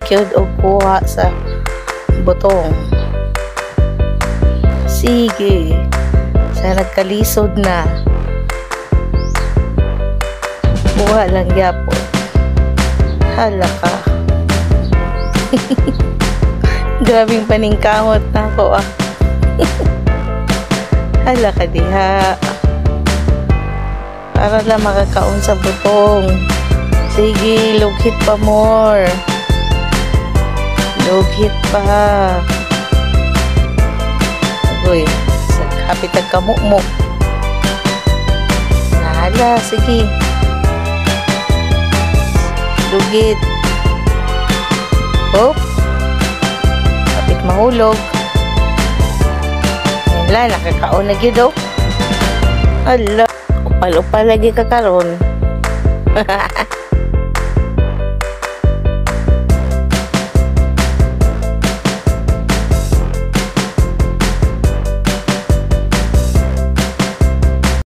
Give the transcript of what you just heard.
gyud og kuha sa butong. Sige, sa nagkalisod na. Kuha lang gyapon. Hala ka. Grabing paningkamot na ako ah. Hala ka diha. Para lang makakaon sa butong. Sige, lughit pa more. Lughit pa. Uy, hapit ang kamukmuk. Hala, sige. Lughit. Hop. Hapit mahulog. Yan lang, nakakaon na gyud oh. Hala, upal-upal lagi ka karon.